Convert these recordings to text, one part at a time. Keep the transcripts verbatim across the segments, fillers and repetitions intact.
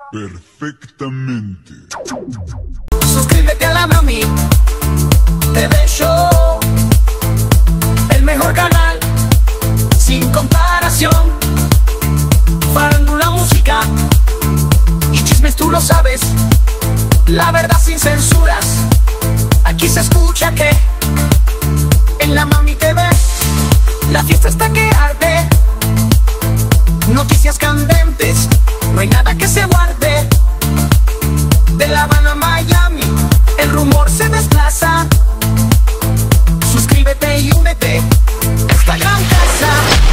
perfectamente. Suscríbete a la Mami T V Show, el mejor canal, sin comparación. Farándula, música y chismes, tú lo sabes. La verdad sin censuras, aquí se escucha que en la Mami T V la fiesta está que arde. Noticias candentes, no hay nada que se guarde. De La Habana a Miami, el rumor se desplaza. Suscríbete y únete a esta gran casa.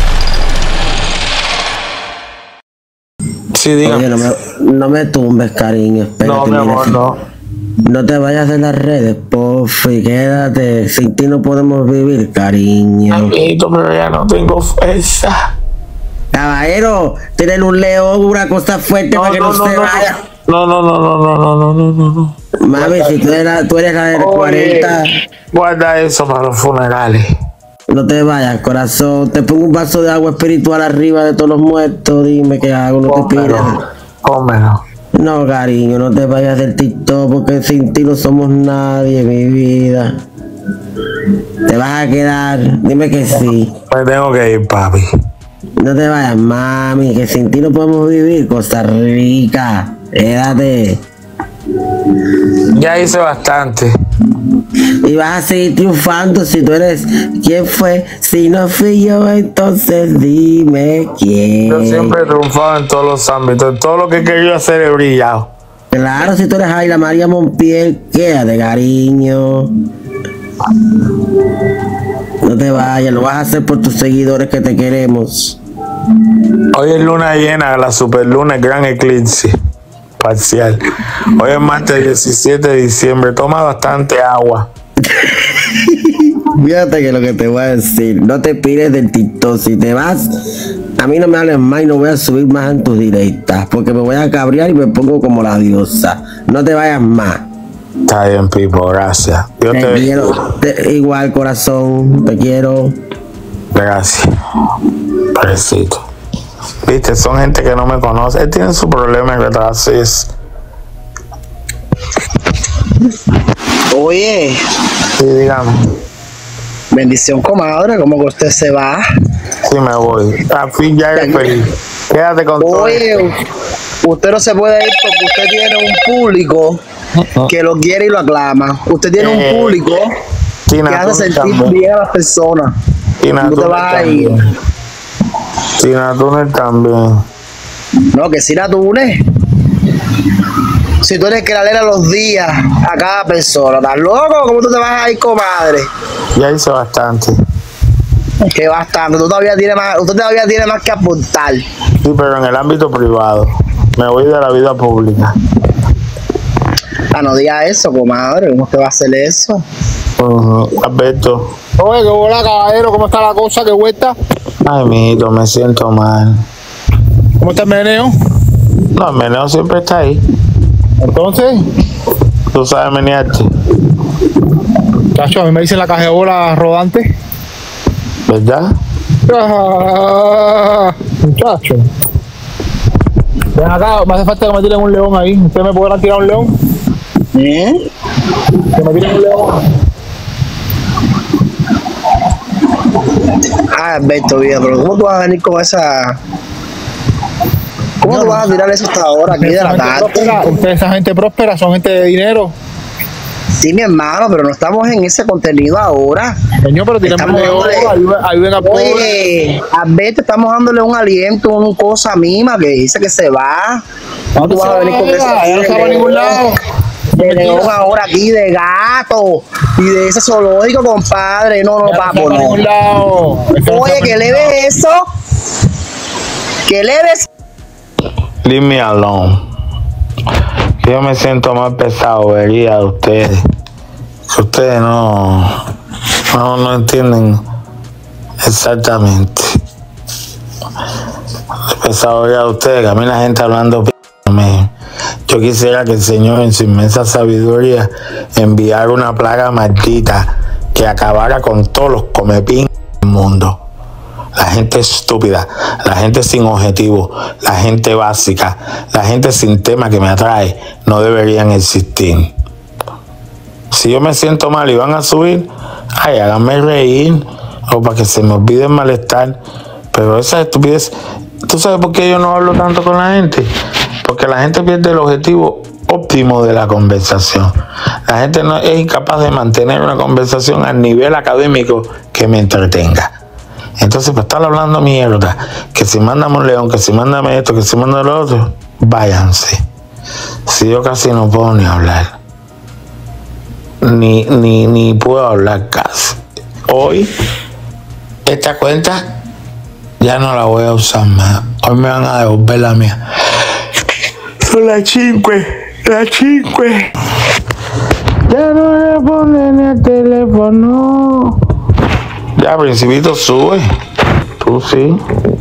Sí, diga. Oye, no me, no me tumbes, cariño. Espérate, No, mi amor, mira, no. No te vayas de las redes, porfi, quédate. Sin ti no podemos vivir, cariño. Amiguito, pero ya no tengo fuerza. Caballero, tienen un león, una cosa fuerte No, para que no, no, no, se no, vaya. no, no, no, no, no, no, no, no, no, no. Mami, si tú eres la, tú eres la del Oye, cuarenta, guarda eso para los funerales. no te vayas, corazón. Te pongo un vaso de agua espiritual arriba de todos los muertos. Dime qué hago, no te pides. Cómelo, cómelo. No, cariño, no te vayas del TikTok porque sin ti no somos nadie, mi vida. Te vas a quedar, dime que sí. Me tengo que ir, papi. No te vayas, mami, que sin ti no podemos vivir, Costa Rica. Quédate. Ya hice bastante. Y vas a seguir triunfando si tú eres. ¿Quién fue? Si no fui yo, entonces dime quién. Yo siempre he triunfado en todos los ámbitos. En todo lo que he querido hacer he brillado. Claro, si tú eres Ayla María Monpiel, quédate, cariño. No te vayas, lo vas a hacer por tus seguidores que te queremos. Hoy es luna llena, la superluna, el gran eclipse parcial. Hoy es martes diecisiete de diciembre. Toma bastante agua. Fíjate que lo que te voy a decir, no te pires del TikTok. Si te vas, a mí no me hables más y no voy a subir más en tus directas, porque me voy a cabrear y me pongo como la diosa. No te vayas más. Está bien, Pipo, gracias. Yo Te te quiero, te- igual, corazón, te quiero. Gracias. Pobrecito. Viste, son gente que no me conoce. Él tiene su problema en retrasos. Oye, Sí, dígame. bendición, comadre, ¿cómo que usted se va? Sí, me voy. A fin ya eres feliz. Quédate con todo. Oye, usted no se puede ir porque usted tiene un público que lo quiere y lo aclama. Usted tiene Eh, un público Tina que hace Turner sentir también. bien a las personas. Tina No te Turner vas a ir. también. Tina Turner también. No, que si la tunes. Si tú eres que la leer los días a cada persona, ¿estás loco? ¿Cómo tú te vas a ir, comadre? Ya hice bastante. Que bastante, tú todavía tienes más, usted todavía tiene más que aportar. Sí, pero en el ámbito privado. Me voy de la vida pública. Ah, no diga eso, comadre, ¿cómo te va a hacer eso? Uh, Alberto. Oye, qué bola, caballero, ¿cómo está la cosa? ¿Qué vuelta? Ay, mijito, me siento mal. ¿Cómo está el meneo? No, el meneo siempre está ahí. Entonces, Tú sabes menearte, chacho, a mí me dicen la caja de bola rodante. ¿verdad? Ah, muchacho. Ven acá, me hace falta que me tiren un león ahí. ¿Usted me podrá tirar un león? ¿Eh? Que me tiren un león. Ah, Alberto, vida, pero ¿cómo tú vas a venir con esa... ¿Cómo tú vas a tirar eso hasta ahora aquí de Esa la gente tarde? próspera, ustedes son gente próspera, son gente de dinero. Sí, mi hermano, pero no estamos en ese contenido ahora. Señor, pero tienen un Estamos león, dándole- ayuden, ayuden al pobre. Oye, Alberto, estamos dándole un aliento, una cosa mima que dice que se va. ¿Dónde tú se vas a va? venir con eso? Ya no se va a ningún lado. De león ahora aquí, de gato y de ese zoológico, compadre. No, no, Ya no se papo, va a no. ningún lado. Eso no Oye, se va a que ningún leve eso. Que leve eso. Leave me alone. Yo me siento más pesado, vería de ustedes. Que ustedes no, no, no entienden exactamente. Pesado vería de ustedes, que a mí la gente hablando p***, me- yo quisiera que el Señor en su inmensa sabiduría enviara una plaga maldita que acabara con todos los comepín del mundo. la gente estúpida, la gente sin objetivo, la gente básica, la gente sin tema que me atrae, no deberían existir. Si yo me siento mal y van a subir, ay, háganme reír, o para que se me olvide el malestar. Pero esa estupidez, ¿tú sabes por qué yo no hablo tanto con la gente? Porque la gente pierde el objetivo óptimo de la conversación. La gente no es incapaz de mantener una conversación al nivel académico que me entretenga. Entonces, para estar hablando mierda, que si mándame un león, que si mándame esto, que si mándame lo otro, váyanse. Si yo casi no puedo ni hablar. Ni, ni, ni puedo hablar casi. Hoy, esta cuenta ya no la voy a usar más. Hoy me van a devolver la mía. Son las cinco, las cinco. Ya no responden el teléfono. Ya, Principito, sube. Tú sí.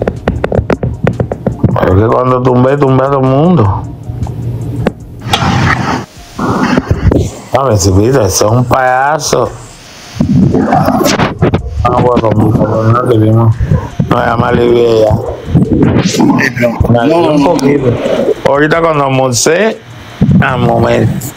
Pero es que cuando tumbé, tumbé a todo el mundo. No, Principito, eso es un payaso. Ah, bueno, no te vimos. No, ya me alivié ya. Me alivié un poquito. Ahorita cuando almorcé, al momento.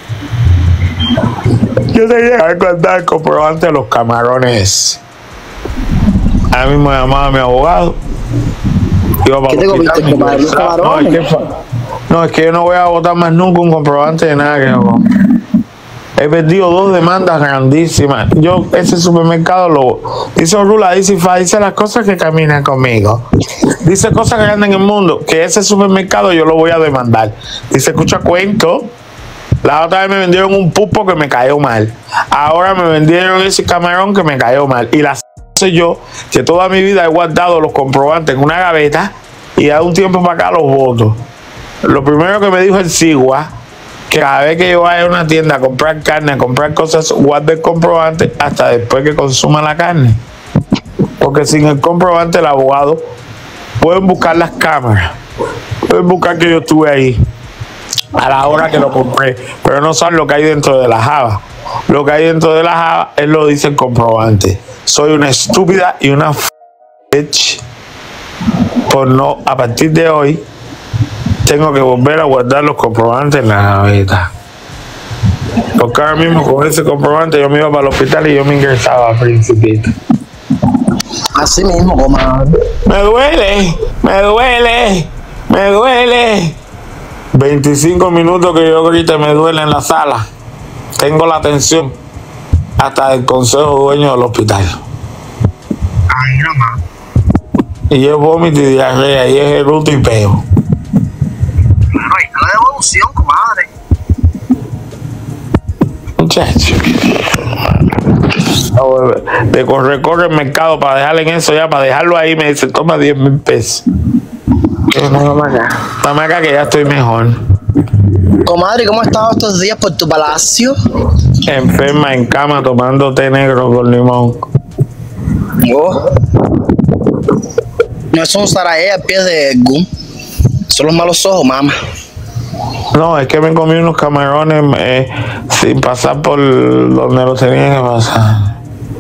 Yo tenía que contar el comprobante de los camarones. A mí me llamaba mi abogado. Iba para ¿Qué te comiste, compadre? ¿Los camarones? No, es que, no, es que yo no voy a votar más nunca un comprobante de nada que hago. He perdido dos demandas grandísimas. Yo, ese supermercado lo dice Rula, dice Fa, dice las cosas que caminan conmigo. Dice cosas que andan en el mundo, que ese supermercado yo lo voy a demandar. Dice, escucha cuento. La otra vez me vendieron un pulpo que me cayó mal. Ahora me vendieron ese camarón que me cayó mal. Y la sé yo, que toda mi vida he guardado los comprobantes en una gaveta y de un tiempo para acá los voto. Lo primero que me dijo el Sigua, que cada vez que yo vaya a una tienda a comprar carne, a comprar cosas, guarde el comprobante hasta después que consuma la carne. Porque sin el comprobante el abogado pueden buscar las cámaras, pueden buscar que yo estuve ahí a la hora que lo compré, pero no saben lo que hay dentro de la java. Lo que hay dentro de la java, él lo dice el comprobante. Soy una estúpida y una bitch por no, a partir de hoy, tengo que volver a guardar los comprobantes en la gaveta. Porque ahora mismo con ese comprobante yo me iba para el hospital y yo me ingresaba a Principito. Así mismo, comadre. Me duele, me duele, me duele. veinticinco minutos que yo ahorita me duele en la sala. Tengo la atención hasta el consejo dueño del hospital. Ay, no más. Y es vómito y diarrea, y es eruto y peo. Ay, la devolución, comadre. Muchacho. De correr, corre el mercado para dejarle en eso ya, para dejarlo ahí, me dice, toma diez mil pesos. Dame acá. Dame acá que ya estoy mejor. Comadre, ¿cómo has estado estos días por tu palacio? Enferma en cama tomando té negro con limón. Oh. No es un Saraje a pies de Gun. Son los malos ojos, mamá. No, es que me comí unos camarones eh, sin pasar por donde los tenía que pasar.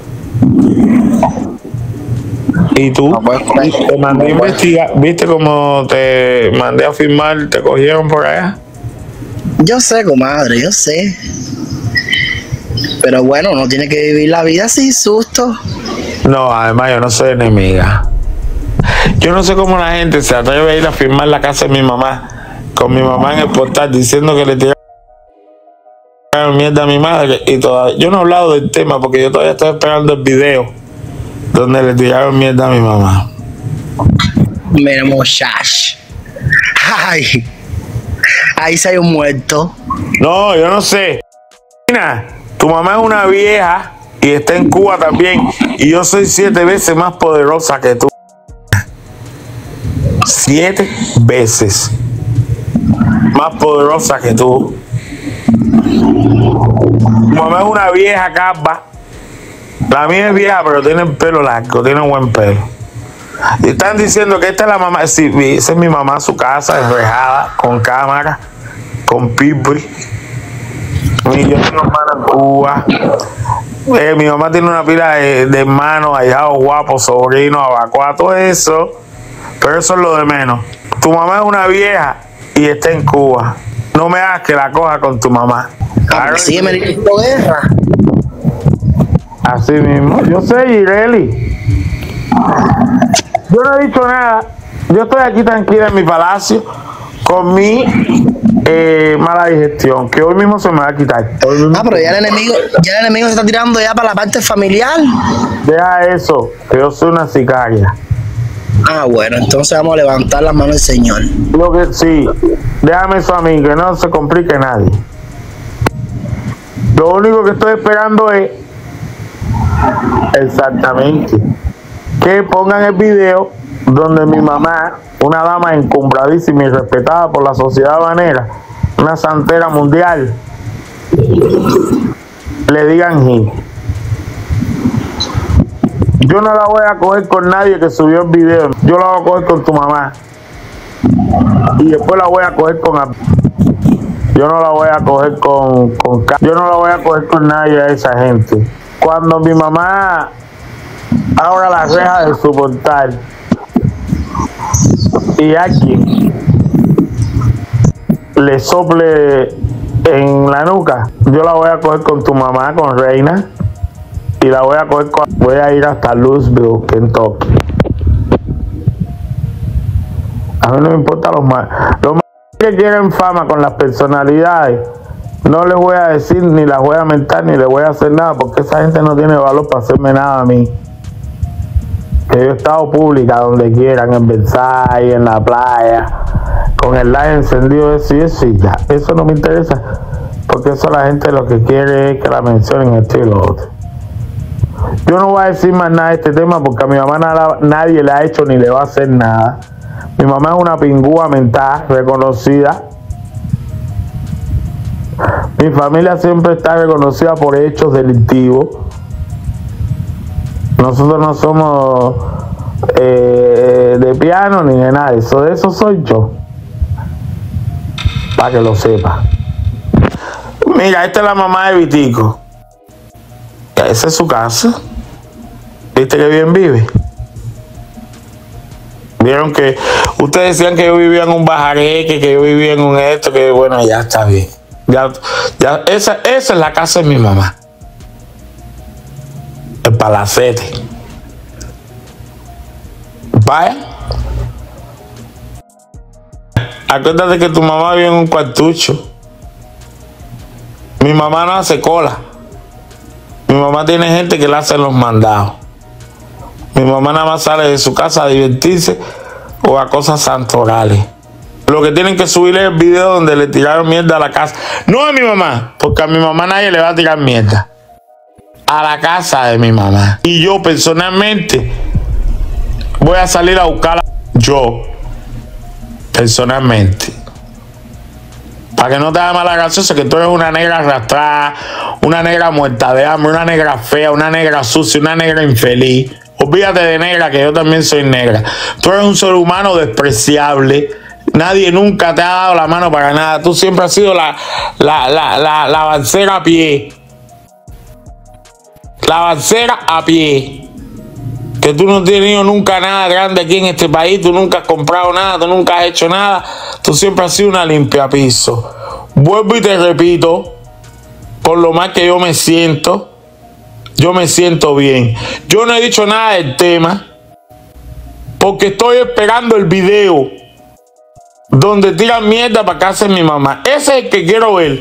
¿Y tú? No puedes comer. Te mandé a investigar. ¿Viste cómo te mandé a firmar? ¿Te cogieron por allá? Yo sé, comadre, yo sé. Pero bueno, uno tiene que vivir la vida sin susto. No, además yo no soy enemiga. Yo no sé cómo la gente se atreve a ir a firmar la casa de mi mamá, con mi mamá en el portal, diciendo que le tiraron mierda a mi madre. Y todavía, yo no he hablado del tema porque yo todavía estoy esperando el video donde le tiraron mierda a mi mamá. Mira, muchacho. Ay, ahí se hay un muerto. No, yo no sé. Mira, tu mamá es una vieja y está en Cuba también. Y yo soy siete veces más poderosa que tú. Siete veces más poderosa que tú. Tu mamá es una vieja capa. La mía es vieja, pero tiene el pelo largo, tiene buen pelo. Y están diciendo que esta es la mamá. Sí, esa es mi mamá, su casa, enrejada, con cámara, con people. Mi, yo tengo hermano en Cuba. Eh, mi mamá tiene una pila de, de hermanos, ahijados guapos, sobrinos, abacuá, todo eso. Pero eso es lo de menos. Tu mamá es una vieja y está en Cuba. No me hagas que la coja con tu mamá. Claro, sí, me dijo guerra. Así mismo. Yo sé, Ireli. Yo no he dicho nada. Yo estoy aquí tranquila en mi palacio con mi eh, mala digestión, que hoy mismo se me va a quitar. Ah, pero ya el enemigo, ya el enemigo se está tirando ya para la parte familiar. Deja eso, que yo soy una sicaria. Ah, bueno, entonces vamos a levantar las manos del Señor. Lo que sí, déjame eso a mí, que no se complique nadie. Lo único que estoy esperando es exactamente que pongan el video donde mi mamá, una dama encumbradísima y respetada por la sociedad habanera, una santera mundial, le digan G. Yo no la voy a coger con nadie que subió el video. Yo la voy a coger con tu mamá. Y después la voy a coger con... Yo no la voy a coger con... con yo no la voy a coger con nadie a esa gente. Cuando mi mamá abra la reja de su portal y alguien le sople en la nuca, yo la voy a coger con tu mamá, con Reina. Y la voy a coger con... Voy a ir hasta Louisville, Kentucky. A mí no me importa los más. Los más que quieren fama con las personalidades, no les voy a decir, ni las voy a mentar, ni les voy a hacer nada, porque esa gente no tiene valor para hacerme nada a mí. Que yo he estado pública donde quieran, en Versailles, en la playa, con el live encendido, eso y eso, y ya. Eso no me interesa, porque eso la gente lo que quiere es que la mencionen esto y lo otro. Yo no voy a decir más nada de este tema porque a mi mamá nada, nadie le ha hecho ni le va a hacer nada. Mi mamá es una pingúa mental reconocida. Mi familia siempre está reconocida por hechos delictivos. Nosotros no somos eh, de piano ni de nada. Eso de eso soy yo. Para que lo sepa. Mira, esta es la mamá de Vitico. Esa es su casa. ¿Viste que bien vive? Vieron que ustedes decían que yo vivía en un bajareque, que yo vivía en un esto, que bueno, ya está bien. Ya, ya, esa, esa es la casa de mi mamá. El palacete. Vaya. Acuérdate que tu mamá vive en un cuartucho. Mi mamá no hace cola. Mi mamá tiene gente que le hace los mandados. Mi mamá nada más sale de su casa a divertirse o a cosas santorales. Lo que tienen que subir es el video donde le tiraron mierda a la casa. No a mi mamá, porque a mi mamá nadie le va a tirar mierda. A la casa de mi mamá. Y yo personalmente voy a salir a buscarla. Yo, personalmente. Para que no te haga mala graciosa que tú eres una negra arrastrada, una negra muerta de hambre, una negra fea, una negra sucia, una negra infeliz. Olvídate de negra, que yo también soy negra. Tú eres un ser humano despreciable. Nadie nunca te ha dado la mano para nada. Tú siempre has sido la, la, la, la, la balsera a pie. La balsera a pie. Que tú no has tenido nunca nada grande aquí en este país. Tú nunca has comprado nada. Tú nunca has hecho nada. Tú siempre has sido una limpia piso. Vuelvo y te repito, por lo más que yo me siento, yo me siento bien. Yo no he dicho nada del tema porque estoy esperando el video donde tiran mierda para casa de mi mamá. Ese es el que quiero ver.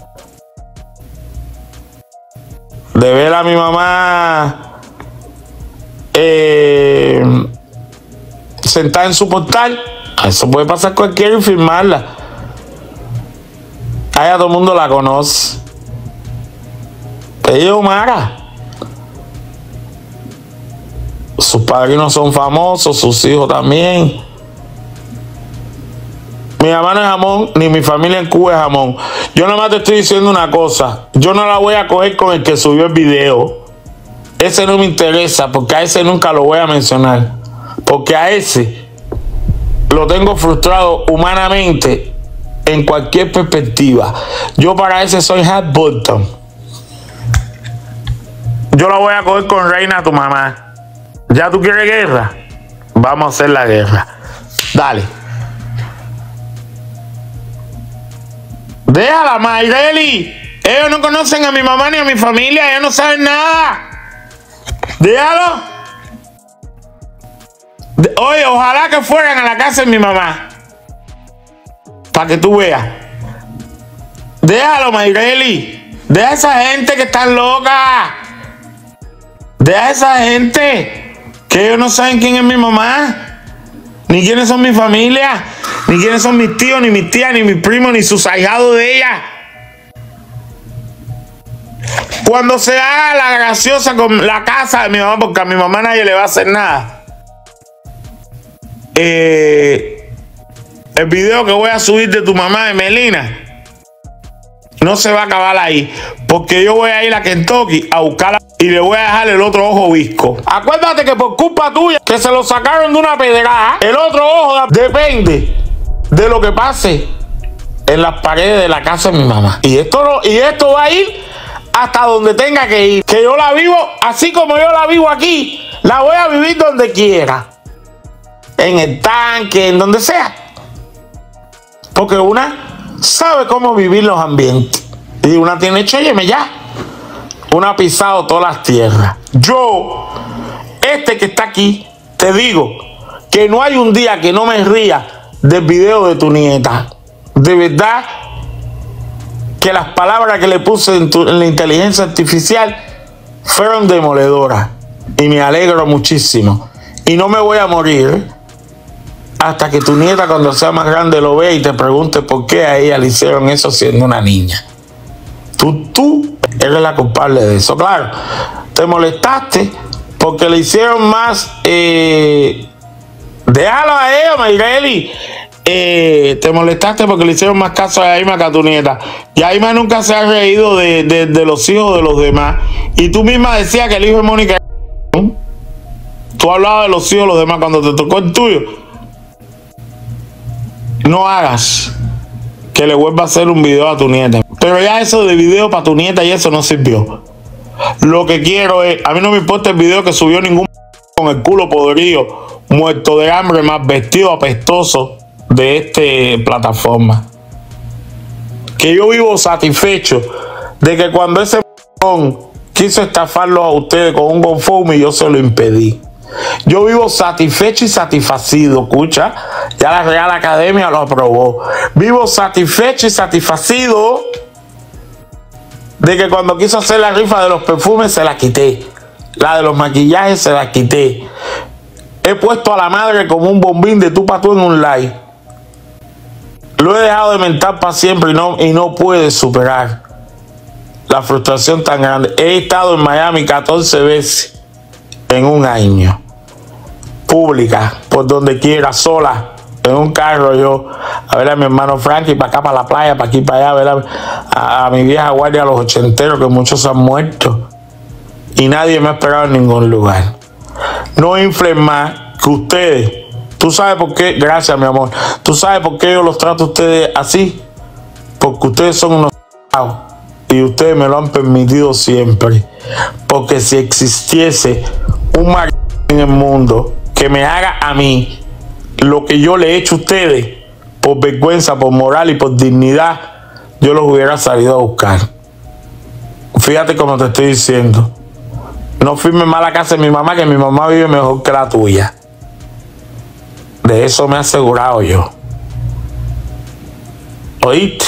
De ver a mi mamá eh, sentada en su portal. Eso puede pasar cualquiera y firmarla. Allá todo el mundo la conoce. Ella es Omara. Sus padrinos son famosos, sus hijos también. Mi mamá no es jamón, ni mi familia en Cuba es jamón. Yo nada más te estoy diciendo una cosa. Yo no la voy a coger con el que subió el video. Ese no me interesa, porque a ese nunca lo voy a mencionar. Porque a ese lo tengo frustrado humanamente en cualquier perspectiva. Yo para ese soy hot button. Yo la voy a coger con reina a tu mamá. ¿Ya tú quieres guerra? Vamos a hacer la guerra. Dale. Déjala, Mayreli. Ellos no conocen a mi mamá ni a mi familia. Ellos no saben nada. Déjalo. De, oye, ojalá que fueran a la casa de mi mamá. Para que tú veas. Déjalo, Mayreli. Deja a esa gente que está loca. Deja a esa gente que ellos no saben quién es mi mamá. Ni quiénes son mi familia. Ni quiénes son mis tíos, ni mis tías, ni mis primos, ni sus ahijados de ella. Cuando se haga la graciosa con la casa de mi mamá, porque a mi mamá nadie le va a hacer nada. Eh, el video que voy a subir de tu mamá de Melina no se va a acabar ahí, porque yo voy a ir a Kentucky a buscarla y le voy a dejar el otro ojo visco. Acuérdate que por culpa tuya, que se lo sacaron de una pedrada, el otro ojo depende de lo que pase en las paredes de la casa de mi mamá. Y esto, no, y esto va a ir hasta donde tenga que ir. Que yo la vivo así como yo la vivo aquí. La voy a vivir donde quiera. En el tanque, en donde sea. Porque una sabe cómo vivir los ambientes. Y una tiene hecho, óyeme ya. Una ha pisado todas las tierras. Yo, este que está aquí, te digo que no hay un día que no me ría del video de tu nieta. De verdad que las palabras que le puse en, tu, en la inteligencia artificial fueron demoledoras. Y me alegro muchísimo. Y no me voy a morir hasta que tu nieta, cuando sea más grande, lo vea y te pregunte por qué a ella le hicieron eso siendo una niña. Tú, tú eres la culpable de eso. Claro, te molestaste porque le hicieron más... Eh, déjalo a ella, Mayreli. Eh, te molestaste porque le hicieron más caso a Aima que a tu nieta. Y Aima nunca se ha reído de, de, de los hijos de los demás. Y tú misma decías que el hijo de Mónica... Tú hablabas de los hijos de los demás cuando te tocó el tuyo. No hagas que le vuelva a hacer un video a tu nieta. Pero ya eso de video para tu nieta y eso no sirvió. Lo que quiero es... A mí no me importa el video que subió ningún con el culo podrido, muerto de hambre, más vestido apestoso de esta plataforma. Que yo vivo satisfecho de que cuando ese quiso estafarlo a ustedes con un GoFundMe, yo se lo impedí. Yo vivo satisfecho y satisfacido, escucha, ya la Real Academia lo aprobó. Vivo satisfecho y satisfacido de que cuando quiso hacer la rifa de los perfumes se la quité. La de los maquillajes se la quité. He puesto a la madre como un bombín de tú pa' tú en un live. Lo he dejado de mentar para siempre y no, y no puede superar la frustración tan grande. He estado en Miami catorce veces en un año. Pública, por donde quiera, sola, en un carro yo, a ver a mi hermano Frankie, para acá, para la playa, para aquí, para allá, a ver a, a, a mi vieja guardia, a los ochenteros, que muchos han muerto. Y nadie me ha esperado en ningún lugar. No inflen más que ustedes. ¿Tú sabes por qué? Gracias, mi amor. ¿Tú sabes por qué yo los trato a ustedes así? Porque ustedes son unos y ustedes me lo han permitido siempre. Porque si existiese un mar en el mundo que me haga a mí lo que yo le he hecho a ustedes, por vergüenza, por moral y por dignidad, yo los hubiera salido a buscar. Fíjate como te estoy diciendo. No firmes más la casa de mi mamá, que mi mamá vive mejor que la tuya. De eso me he asegurado yo. ¿Oíste?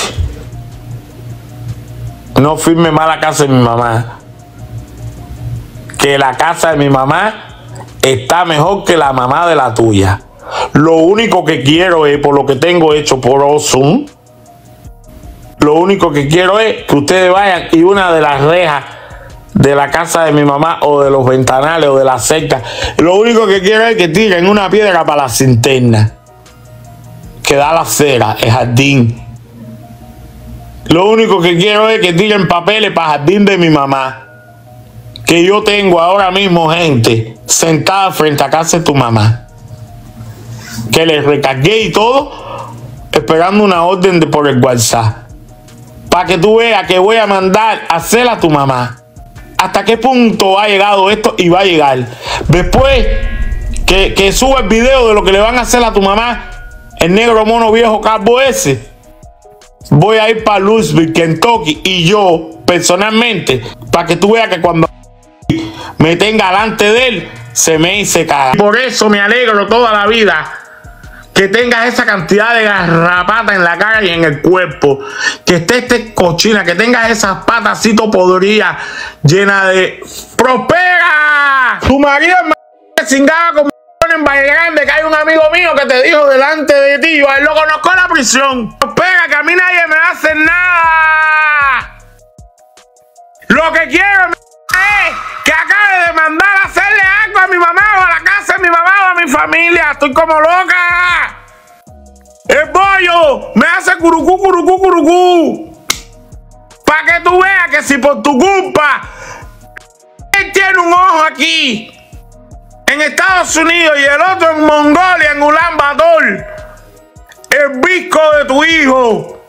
No firmes más la casa de mi mamá, que la casa de mi mamá está mejor que la mamá de la tuya. Lo único que quiero es, por lo que tengo hecho por Ozum, lo único que quiero es que ustedes vayan y una de las rejas de la casa de mi mamá o de los ventanales o de la cerca, lo único que quiero es que tiren una piedra para la cinterna que da la acera, el jardín. Lo único que quiero es que tiren papeles para el jardín de mi mamá. Que yo tengo ahora mismo gente sentada frente a casa de tu mamá, que les recargué y todo esperando una orden de por el WhatsApp. Para que tú veas que voy a mandar a hacer a tu mamá. ¿Hasta qué punto ha llegado esto? Y va a llegar. Después que, que suba el video de lo que le van a hacer a tu mamá, el negro mono viejo calvo ese, voy a ir para Louisville, Kentucky, y yo, personalmente, para que tú veas que cuando me tenga delante de él, se me hice caga. Por eso me alegro toda la vida que tengas esa cantidad de garrapata en la cara y en el cuerpo, que estés este cochina, que tengas esas patas así podridas, llenas de... ¡Prospera! Tu marido es cingaba con en Valle Grande, que hay un amigo mío que te dijo delante de ti, yo a él lo conozco en la prisión. ¡Prospera, que a mí nadie me hace nada! Lo que quiero es que acabe de mandar a hacerle algo a mi mamá o a la casa de mi mamá o a mi familia. Estoy como loca. El bollo me hace curucú, curucú, curucú. Para que tú veas que si por tu culpa él tiene un ojo aquí en Estados Unidos y el otro en Mongolia, en Ulan Bator, el visco de tu hijo,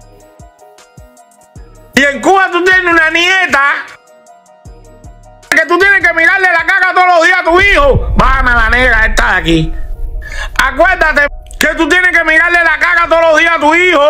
y en Cuba tú tienes una nieta que tú tienes que mirarle la cara todos los días a tu hijo. Bájame la negra esta de aquí. Acuérdate que tú tienes que mirarle la cara todos los días a tu hijo.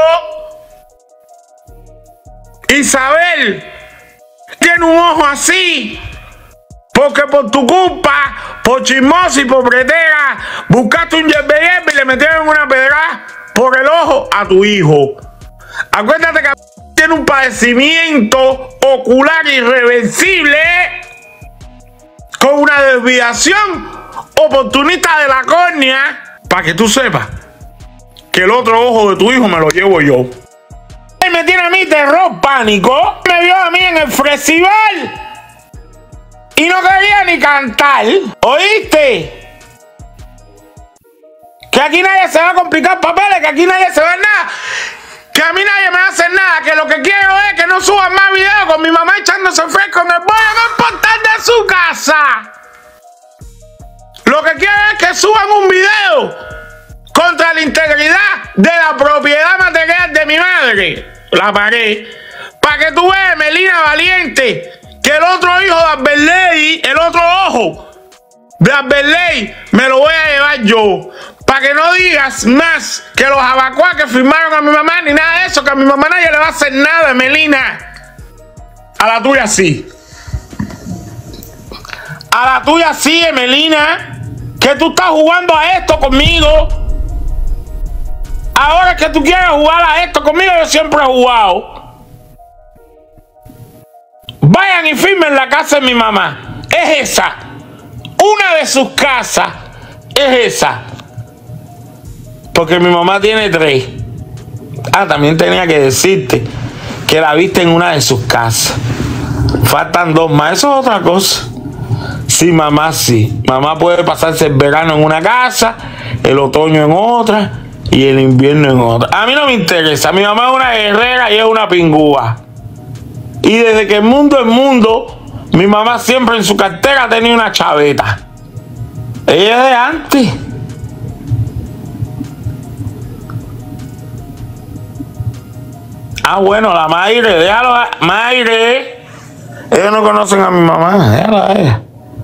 Isabel tiene un ojo así porque por tu culpa, por chismosa y por bretera, buscaste un yerbe yerbe y le metieron una pedra por el ojo a tu hijo. Acuérdate que tiene un padecimiento ocular irreversible con una desviación oportunista de la córnea, para que tú sepas que el otro ojo de tu hijo me lo llevo yo. Él me tiene a mí terror, pánico. Me vio a mí en el festival y no quería ni cantar. ¿Oíste? Que aquí nadie se va a complicar papeles, que aquí nadie se va a nada. Que a mí nadie me hace nada, que lo que quiero es que no suban más videos con mi mamá echándose fresco en el bollo portal de su casa. Lo que quiero es que suban un video contra la integridad de la propiedad material de mi madre. La pagué. Para que tú veas, Melina Valiente, que el otro hijo de Alberley, el otro ojo de Alberley, me lo voy a llevar yo. Para que no digas más que los abacuás que firmaron a mi mamá, ni nada de eso, que a mi mamá nadie le va a hacer nada, Melina. A la tuya sí. A la tuya sí, Melina. Que tú estás jugando a esto conmigo. Ahora que tú quieres jugar a esto conmigo, yo siempre he jugado. Vayan y firmen la casa de mi mamá. Es esa. Una de sus casas es esa. Porque mi mamá tiene tres. Ah, también tenía que decirte que la viste en una de sus casas. Faltan dos más. Eso es otra cosa. Sí, mamá, sí. Mamá puede pasarse el verano en una casa, el otoño en otra y el invierno en otra. A mí no me interesa. Mi mamá es una guerrera y es una pingúa. Y desde que el mundo es mundo, mi mamá siempre en su cartera tenía una chaveta. Ella es de antes. Ah, bueno, la Mayre, déjalo a Mayre. Ellos no conocen a mi mamá, déjalo a ella.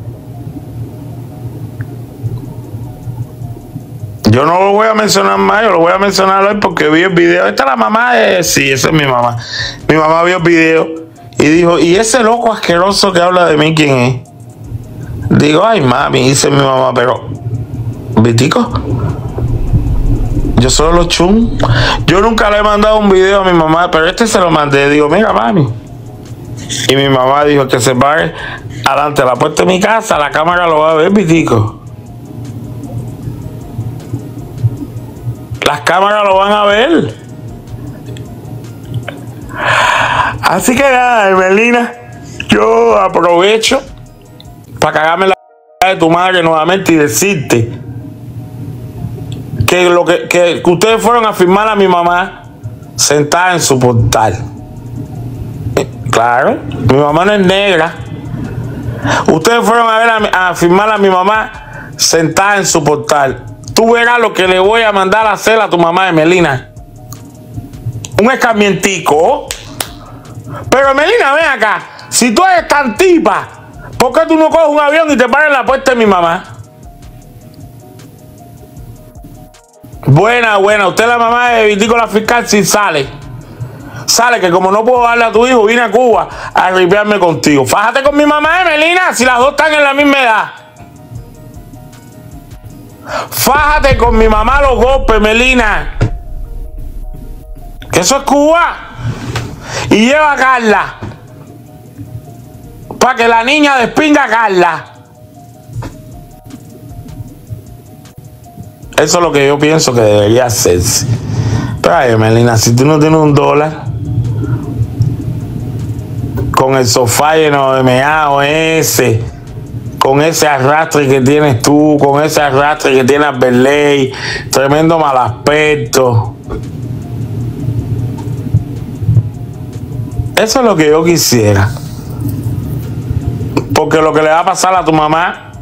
Yo no lo voy a mencionar más, yo lo voy a mencionar hoy porque vi el video. Esta es la mamá de... Sí, esa es mi mamá. Mi mamá vio el video y dijo, ¿y ese loco asqueroso que habla de mí quién es? Digo, ay mami, dice mi mamá, pero... ¿Vitico? Yo solo lo chum. Yo nunca le he mandado un video a mi mamá, pero este se lo mandé. Digo, mira mami. Y mi mamá dijo que se pare adelante de la puerta de mi casa, la cámara lo va a ver, Vitico. Las cámaras lo van a ver. Así que nada, Melina, yo aprovecho para cagarme la de tu madre nuevamente y decirte que lo que, que ustedes fueron a firmar a mi mamá sentada en su portal. Claro, mi mamá no es negra. Ustedes fueron a ver a, a firmar a mi mamá sentada en su portal. tú verás lo que le voy a mandar a hacer a tu mamá de Melina. Un escarmientico. Pero Melina, ven acá. Si tú eres tan tipa, ¿por qué tú no coges un avión y te paras en la puerta de mi mamá? Buena, buena. Usted es la mamá de Vitico Fiscal, si sale. Sale que como no puedo darle a tu hijo, vine a Cuba a ripearme contigo. Fájate con mi mamá de Melina, si las dos están en la misma edad. Fájate con mi mamá los golpes, Melina. Que eso es Cuba. Y lleva a Carla. Para que la niña despinga a Carla. Eso es lo que yo pienso que debería hacerse. Pero ay, Melina, si tú no tienes un dólar, con el sofá lleno de meao ese, con ese arrastre que tienes tú, con ese arrastre que tiene Berley, tremendo mal aspecto. Eso es lo que yo quisiera. Porque lo que le va a pasar a tu mamá,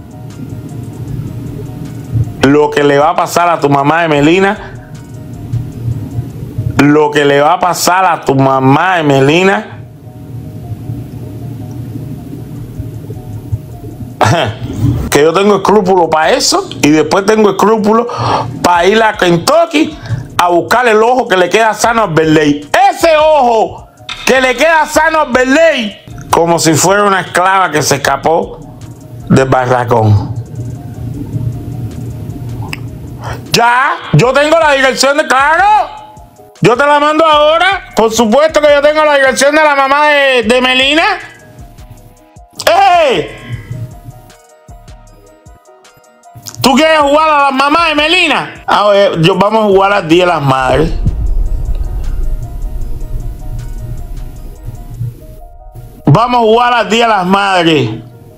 lo que le va a pasar a tu mamá de Melina, lo que le va a pasar a tu mamá de Melina, que yo tengo escrúpulos para eso y después tengo escrúpulos para ir a Kentucky a buscar el ojo que le queda sano a Berley. Ese ojo que le queda sano a Berley, como si fuera una esclava que se escapó del barracón. Ya, yo tengo la dirección de claro. Yo te la mando ahora. Por supuesto que yo tengo la dirección de la mamá de, de Melina. ¡Ey! ¿Tú quieres jugar a la mamá de Melina? A ver, yo, vamos a jugar al Día de las Madres. Vamos a jugar al Día de las Madres.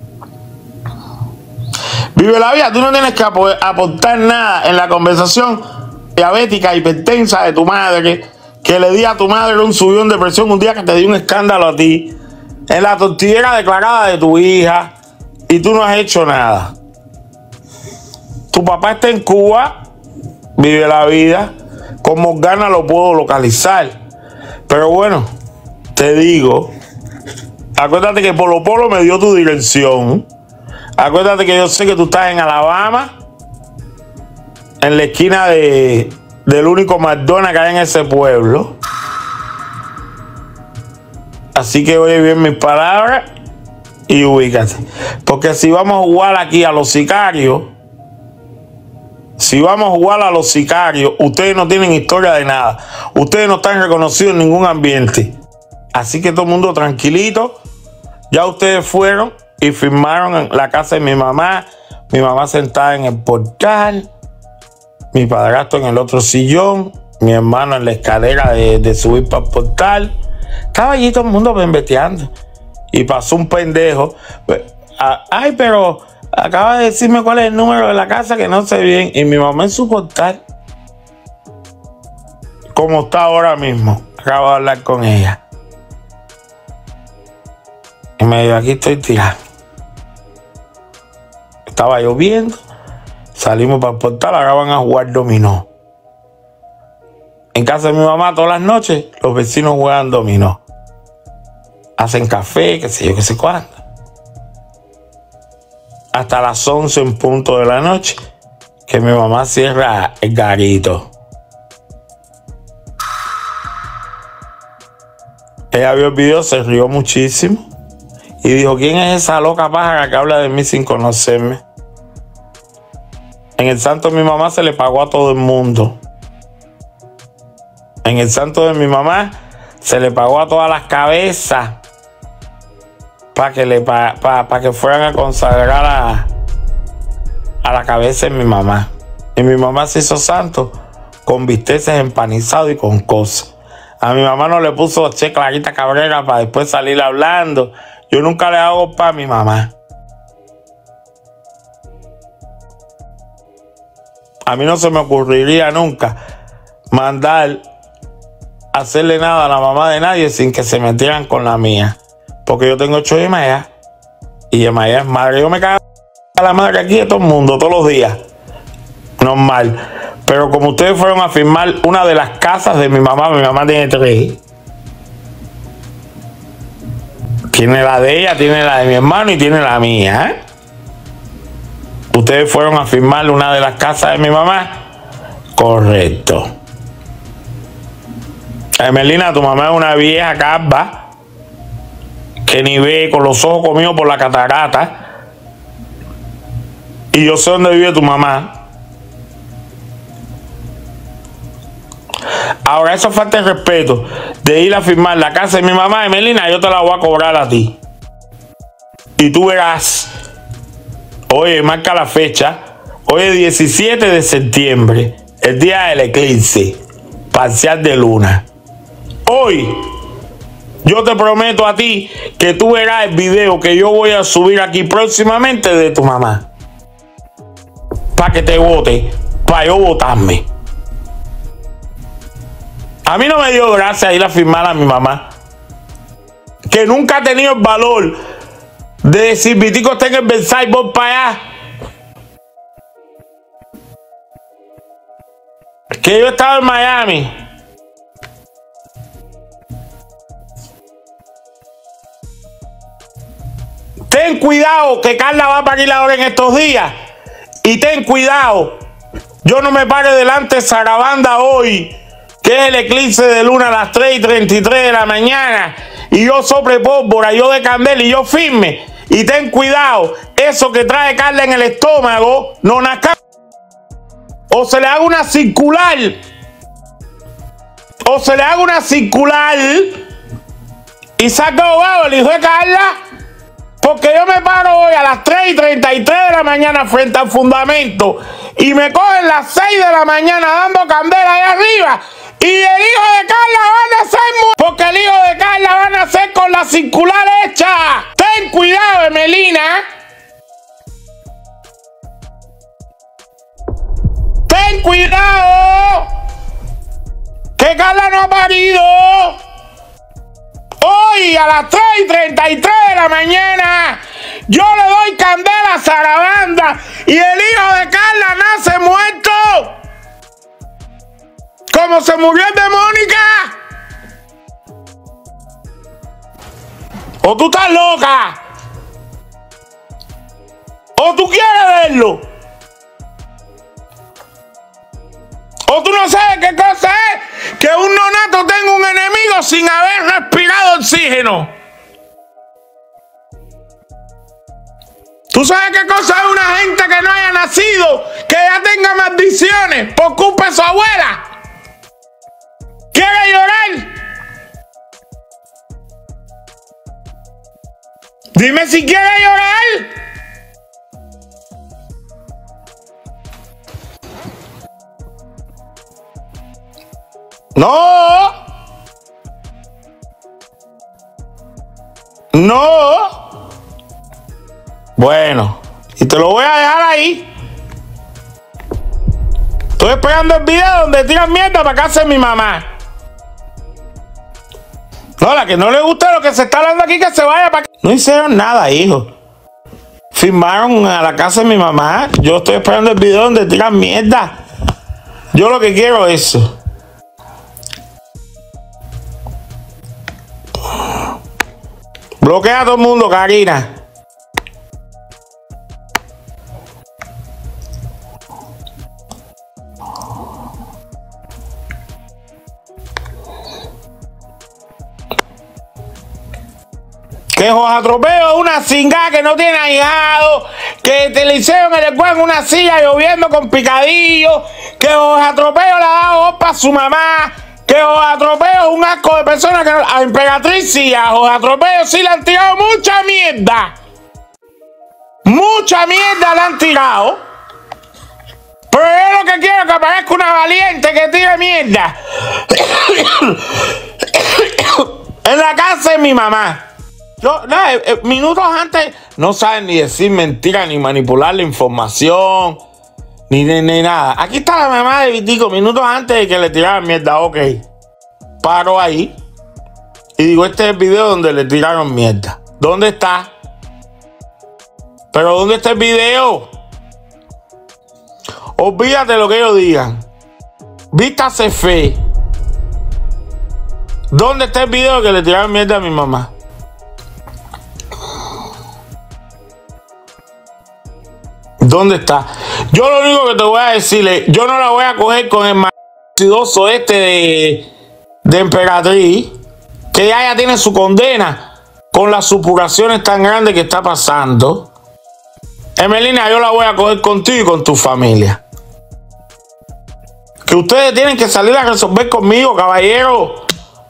Vive la vida, tú no tienes que aportar nada en la conversación diabética, hipertensa de tu madre, que le di a tu madre un subidón de presión un día que te dio un escándalo a ti, en la tortillera declarada de tu hija, y tú no has hecho nada. Tu papá está en Cuba, vive la vida, como gana lo puedo localizar. Pero bueno, te digo, acuérdate que Polo Polo me dio tu dirección. Acuérdate que yo sé que tú estás en Alabama, en la esquina de, del único McDonald's que hay en ese pueblo. Así que oye bien mis palabras y ubícate. Porque si vamos a jugar aquí a los sicarios, si vamos a jugar a los sicarios, ustedes no tienen historia de nada. Ustedes no están reconocidos en ningún ambiente. Así que todo el mundo tranquilito. Ya ustedes fueron y firmaron en la casa de mi mamá. Mi mamá sentada en el portal. Mi padrastro en el otro sillón. Mi hermano en la escalera de, de subir para el portal. Estaba allí todo el mundo bembeteando. Y pasó un pendejo. Ay, pero acaba de decirme cuál es el número de la casa que no sé bien. Y mi mamá en su portal, como está ahora mismo, acabo de hablar con ella. Y me dijo, aquí estoy tirado. Estaba lloviendo. Salimos para el portal, ahora van a jugar dominó. En casa de mi mamá todas las noches los vecinos juegan dominó. Hacen café, qué sé yo, qué sé cuándo. Hasta las once en punto de la noche, que mi mamá cierra el garito. Ella vio el video, se rió muchísimo y dijo, ¿quién es esa loca pájara que habla de mí sin conocerme? En el santo de mi mamá se le pagó a todo el mundo. En el santo de mi mamá se le pagó a todas las cabezas para que, le, pa, pa, pa que fueran a consagrar a, a la cabeza de mi mamá. Y mi mamá se hizo santo con bisteces empanizados y con cosas. A mi mamá no le puso Che Clarita Cabrera para después salir hablando. Yo nunca le hago para mi mamá. A mí no se me ocurriría nunca mandar hacerle nada a la mamá de nadie sin que se metieran con la mía. Porque yo tengo ocho Yemayá. Y Yemayá es madre. Yo me cago a la madre aquí de todo el mundo, todos los días. No normal. Pero como ustedes fueron a firmar una de las casas de mi mamá, mi mamá tiene tres. Tiene la de ella, tiene la de mi hermano y tiene la mía, ¿eh? Ustedes fueron a firmar una de las casas de mi mamá. Correcto. Emelina, tu mamá es una vieja calva que ni ve, con los ojos comidos por la catarata. Y yo sé dónde vive tu mamá. Ahora, eso falta de respeto de ir a firmar la casa de mi mamá, Emelina, yo te la voy a cobrar a ti. Y tú verás. Oye, marca la fecha. Hoy es diecisiete de septiembre, el día del eclipse parcial de luna. Hoy, yo te prometo a ti que tú verás el video que yo voy a subir aquí próximamente de tu mamá. Para que te vote, para yo votarme. A mí no me dio gracia ir a firmar a mi mamá, que nunca ha tenido el valor de decir, Vitico está en el Versailles, voy para allá. Que yo estaba en Miami. Ten cuidado que Carla va a parir ahora en estos días. Y ten cuidado, yo no me pare delante de Sarabanda hoy, que es el eclipse de luna a las tres y treinta y tres de la mañana, y yo sobre pólvora, yo de candela y yo firme. Y ten cuidado, eso que trae Carla en el estómago, no nazca. O se le haga una circular, o se le haga una circular, y saca abogado el hijo de Carla. Porque yo me paro hoy a las tres y treinta y tres de la mañana frente al fundamento y me cogen las seis de la mañana dando candela ahí arriba. Y el hijo de Carla va a nacer, porque el hijo de Carla va a nacer con la circular hecha. Ten cuidado, Emelina. Ten cuidado. Que Carla no ha parido. Hoy a las tres y treinta y tres de la mañana yo le doy candela a Sarabanda y el hijo de Carla nace muerto. Como se murió el de Mónica. O tú estás loca. O tú quieres verlo. O tú no sabes qué cosa es que un nonato tenga un enemigo sin haber respirado oxígeno. ¿Tú sabes qué cosa es una gente que no haya nacido, que ya tenga maldiciones por culpa de su abuela? ¿Quiere llorar? Dime si quiere llorar. No. No. Bueno, y te lo voy a dejar ahí. Estoy esperando el video donde tiran mierda para casa de mi mamá. No, la que no le gusta lo que se está hablando aquí, que se vaya para acá. No hicieron nada, hijo. Firmaron a la casa de mi mamá. Yo estoy esperando el video donde tiran mierda. Yo lo que quiero es eso. Bloquea a todo el mundo, Karina. Que José Atropeo es una cingada que no tiene ahijado, que te le hicieron el cuerpo en una silla lloviendo con picadillo, que José Atropeo le ha dado para su mamá, que José Atropeo es un asco de personas que no, a Emperatriz sí, a José Atropeo sí le han tirado mucha mierda. Mucha mierda le han tirado. Pero yo lo que quiero es que aparezca una valiente que tire mierda en la casa de mi mamá. Yo, no, eh, eh, minutos antes no saben ni decir mentira, ni manipular la información, ni, ni, ni nada. Aquí está la mamá de Vitico, minutos antes de que le tiraran mierda. Ok, paro ahí y digo, este es el video donde le tiraron mierda. ¿Dónde está? ¿Pero dónde está el video? Olvídate de lo que ellos digan. Vístase fe. ¿Dónde está el video que le tiraron mierda a mi mamá? ¿Dónde está? Yo lo único que te voy a decirle, yo no la voy a coger con el macidoso este de, de Emperatriz, que ya, ya tiene su condena con las supuraciones tan grandes que está pasando. Emelina, yo la voy a coger contigo y con tu familia. Que ustedes tienen que salir a resolver conmigo, caballero.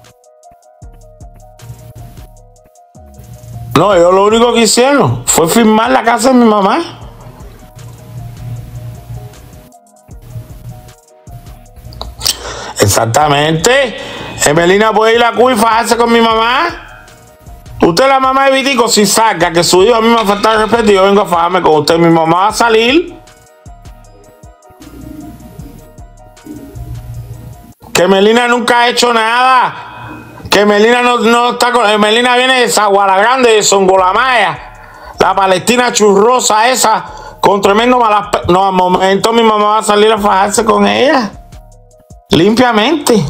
No, ellos lo único que hicieron fue firmar la casa de mi mamá. Exactamente. Emelina puede ir a Cuba y fajarse con mi mamá. Usted es la mamá de Vitico, si saca que su hijo a mí me falta el respeto y yo vengo a fajarme con usted. Mi mamá va a salir. Que Emelina nunca ha hecho nada. Que Emelina no, no está con... Emelina viene de Zaguala Grande, de Songolamaya. La Palestina churrosa esa, con tremendo malas... No, al momento mi mamá va a salir a fajarse con ella. Limpiamente.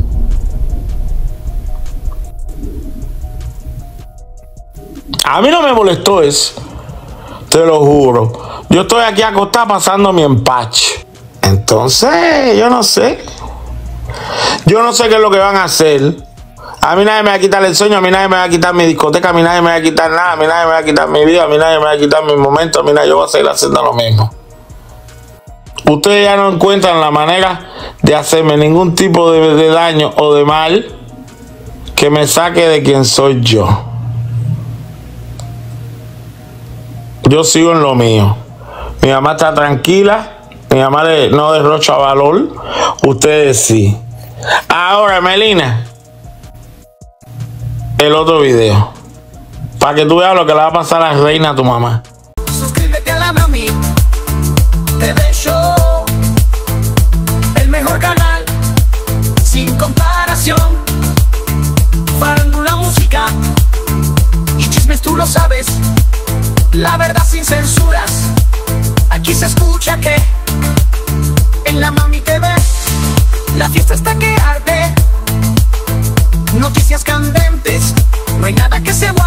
A mí no me molestó eso. Te lo juro. Yo estoy aquí acostada pasando mi empache. Entonces, yo no sé. Yo no sé qué es lo que van a hacer. A mí nadie me va a quitar el sueño, a mí nadie me va a quitar mi discoteca, a mí nadie me va a quitar nada, a mí nadie me va a quitar mi vida, a mí nadie me va a quitar mi momento, a mí nadie, yo voy a seguir haciendo lo mismo. Ustedes ya no encuentran la manera de hacerme ningún tipo de, de daño o de mal que me saque de quien soy yo. Yo sigo en lo mío. Mi mamá está tranquila, mi mamá le, no derrocha valor, ustedes sí. Ahora, Melina, el otro video, para que tú veas lo que le va a pasar a la reina a tu mamá. Suscríbete a la Mami T V Show, el mejor canal, sin comparación. Farándula, música y chismes, tú lo sabes. La verdad sin censuras. Aquí se escucha que en la Mami T V la fiesta está que arde. Noticias candentes, no hay nada que se